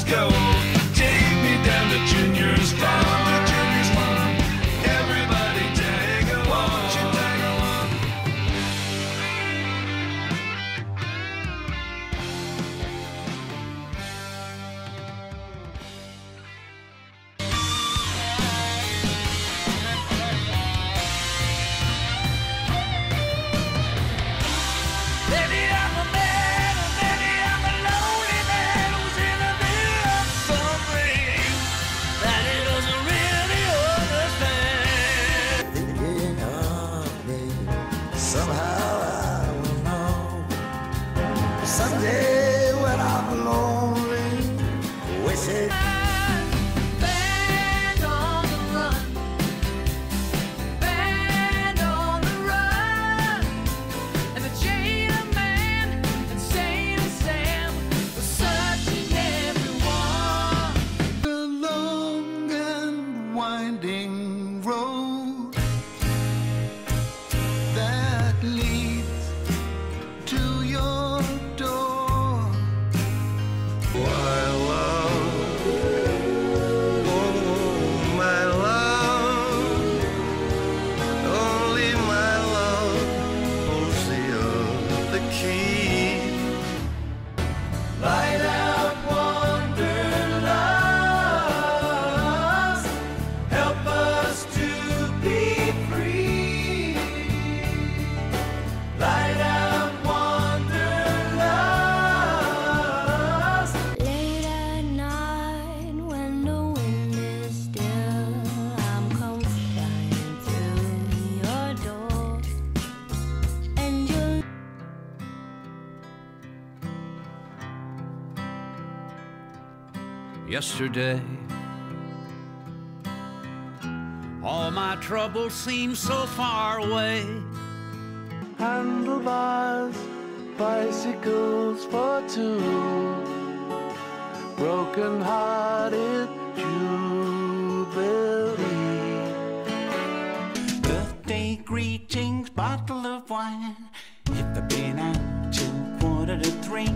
go. Take me down to Junior's farm. Everybody tag along. Won't you tag along? Maybe I'm a man, or maybe I'm a lonely man who's in the middle of something that he doesn't really understand. Thinking of me, somehow I will know. Someday when I'm lonely, wishing. Band on the run, band on the run, and the chain of man and Saint and Sam was searching everyone. The long and winding road that leads to your door. My love, oh my love, only my love holds the key. Light out wanderlust, help us to be free. Light out wanderlust. Late at night when the wind is still, I'm come flying through your door, and you're Yesterday, all my troubles seem so far away. Handlebars, bicycles for two, broken-hearted jubilee. Birthday greetings, bottle of wine. If I've been out till 2:45.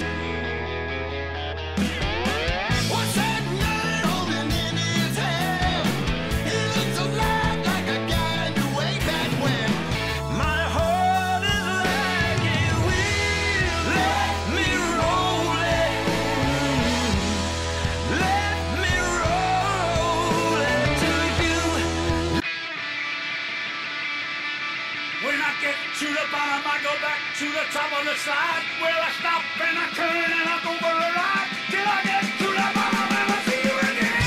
What's that man holding in his hand? He looks a lot like a guy knew way back when. My heart is like a wheel. Let me roll it. Let me roll it to you. When I get to the bottom, I go back to the top of the slide. Where I stop and I turn and I go for a ride. Till I get to the bottom and I see you again.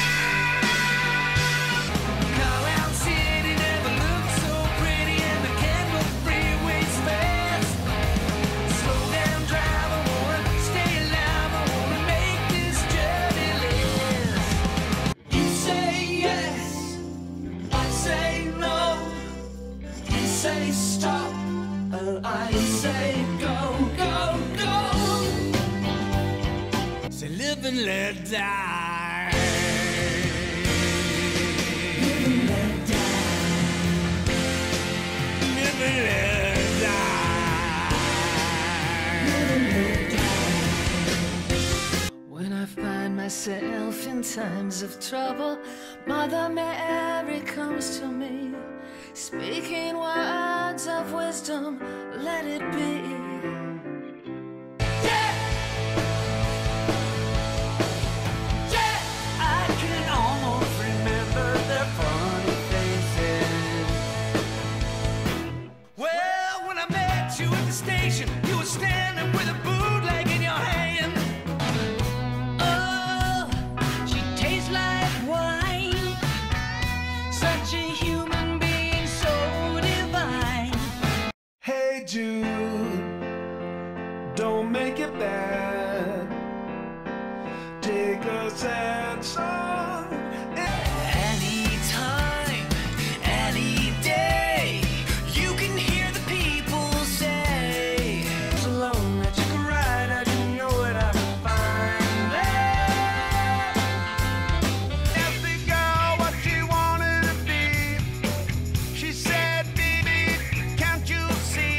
Cowtown City never looked so pretty, and the Campbell freeway's fast. Slow down, drive, I wanna stay alive. I wanna make this journey last. You say yes, I say no. You say stop, I say go, go, go. Say live and let die. Live and let die. Live and let die. Live and let die. When I find myself in times of trouble, Mother Mary comes to me, speaking words of wisdom, let it be. Yeah! Yeah! I can almost remember their funny faces. Well, when I met you at the station, you were standing with a bootleg in your hand. Oh, she tastes like wine, such a human being, so divine. Hey Jude, don't make it bad. Take a sad song. Anytime, any day, you can hear the people say, It's alone that you can ride, I can know it, I can find it. Ask the girl what she wanted to be. She said, baby, can't you see?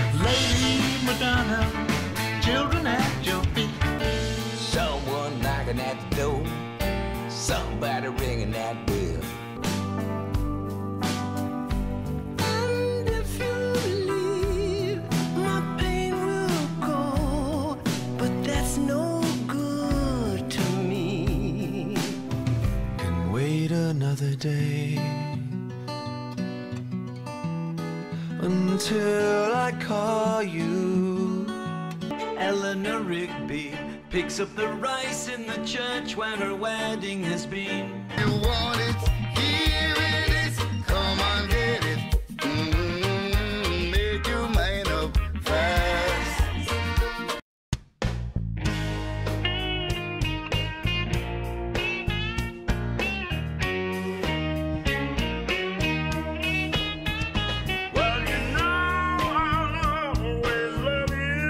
Lady Madonna, children at your feet. Someone like a knocking at the door, somebody ringing that bell. And if you leave, my pain will go, but that's no good to me. Can wait another day until I call you. Eleanor Rigby picks up the rice in the church when her wedding has been. You want it, here it is, come on get it. Make your mind up fast. Well, you know I'll always love you.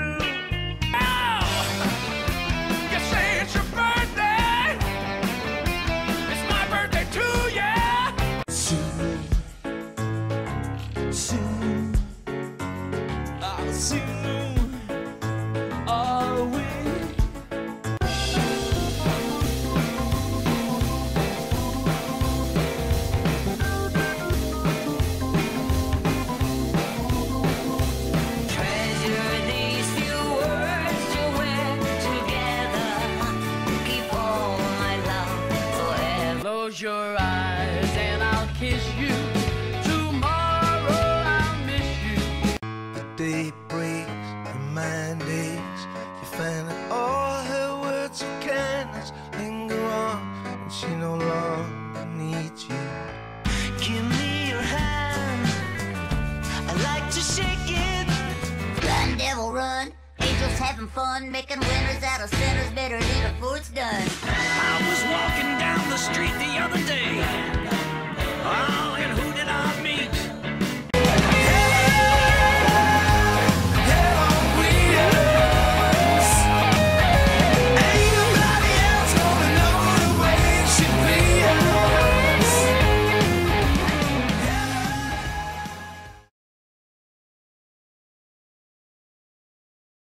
You say it's your birthday. It's my birthday too, yeah. Soon, soon, soon are we. Treasure these few words you wear together. Keep all my love forever. Close your eyes and I'll kiss you. Tomorrow I'll miss you. The day breaks, her mind aches. You find that all her words of kindness linger on, and she no longer needs you. Give me your hand, I like to shake it. Run, devil, run. Angels having fun, making winners out of sinners. Better leave it before it's done. I was walking down the street the other day. Oh,